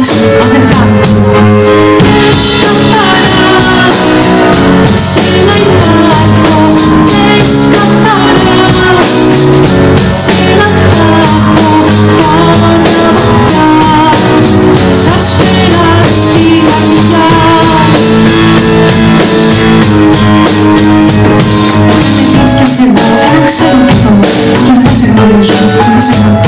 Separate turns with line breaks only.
ξυπνάω δεν θα βγω. Θες καθαρά, σένα υπάρχω. Θες καθαρά, σένα θα έχω πάνω βαθιά, σαν σφαίρα στη καρδιά. Εμείς κι αν σε δω, ξέρω τι το, κι αν θα σε γνωρίζω, θα σε γνωρίζω.